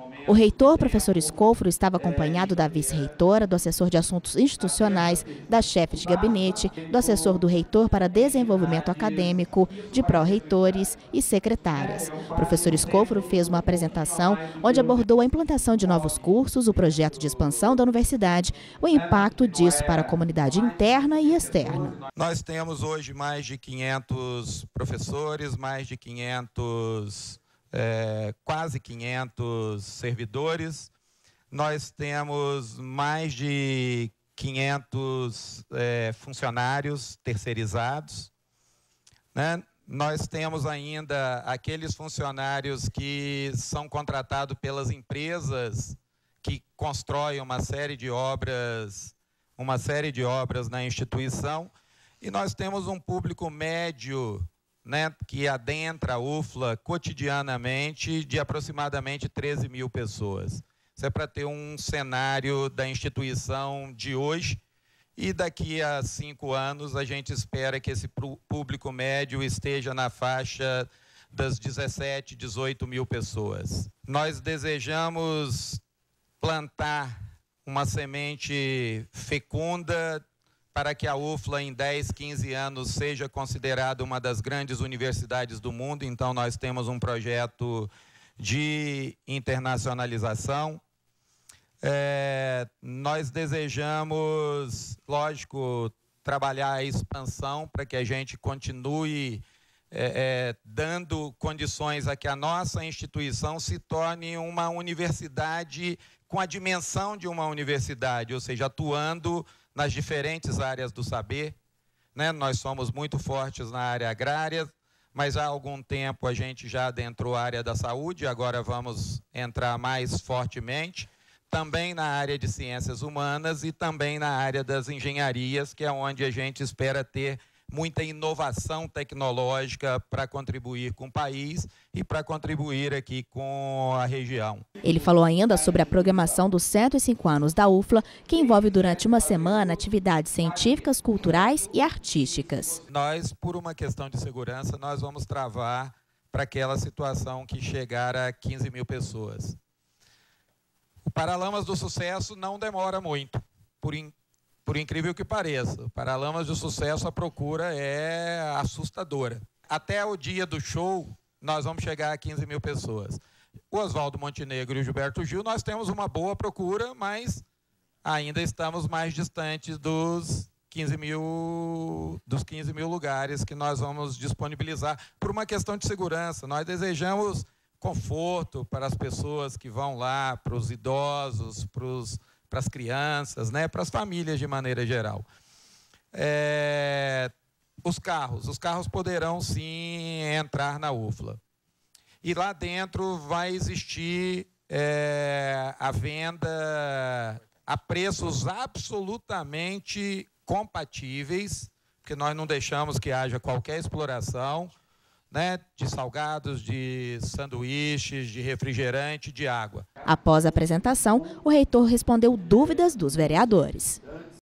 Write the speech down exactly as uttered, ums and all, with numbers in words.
O reitor, professor Escofro, estava acompanhado da vice-reitora, do assessor de assuntos institucionais, da chefe de gabinete, do assessor do reitor para desenvolvimento acadêmico, de pró-reitores e secretárias. O professor Escofro fez uma apresentação onde abordou a implantação de novos cursos, o projeto de expansão da universidade, o impacto disso para a comunidade interna e externa. Nós temos hoje mais de quinhentos professores, mais de quinhentos... É, quase quinhentos servidores, nós temos mais de quinhentos é, funcionários terceirizados, né? Nós temos ainda aqueles funcionários que são contratados pelas empresas que constroem uma série de obras, uma série de obras na instituição, e nós temos um público médio, né, que adentra a U F L A cotidianamente, de aproximadamente treze mil pessoas. Isso é para ter um cenário da instituição de hoje, e daqui a cinco anos a gente espera que esse público médio esteja na faixa das dezessete, dezoito mil pessoas. Nós desejamos plantar uma semente fecunda para que a U F L A em dez, quinze anos seja considerada uma das grandes universidades do mundo. Então nós temos um projeto de internacionalização. É, nós desejamos, lógico, trabalhar a expansão para que a gente continue é, é, dando condições a que a nossa instituição se torne uma universidade com a dimensão de uma universidade, ou seja, atuando nas diferentes áreas do saber, né? Nós somos muito fortes na área agrária, mas há algum tempo a gente já adentrou a área da saúde, agora vamos entrar mais fortemente, também na área de ciências humanas e também na área das engenharias, que é onde a gente espera ter muita inovação tecnológica para contribuir com o país e para contribuir aqui com a região. Ele falou ainda sobre a programação dos cento e cinco anos da U F L A, que envolve durante uma semana atividades científicas, culturais e artísticas. Nós, por uma questão de segurança, nós vamos travar para aquela situação que chegar a quinze mil pessoas. O Paralamas do Sucesso não demora muito, por in... Por incrível que pareça, o Paralamas do Sucesso, a procura é assustadora. Até o dia do show, nós vamos chegar a quinze mil pessoas. O Oswaldo Montenegro e o Gilberto Gil, nós temos uma boa procura, mas ainda estamos mais distantes dos quinze mil, dos quinze mil lugares que nós vamos disponibilizar por uma questão de segurança. Nós desejamos conforto para as pessoas que vão lá, para os idosos, para os para as crianças, né, para as famílias de maneira geral. É, os carros, os carros poderão sim entrar na U F L A. E lá dentro vai existir é, a venda a preços absolutamente compatíveis, porque nós não deixamos que haja qualquer exploração, né, de salgados, de sanduíches, de refrigerante, de água. Após a apresentação, o reitor respondeu dúvidas dos vereadores.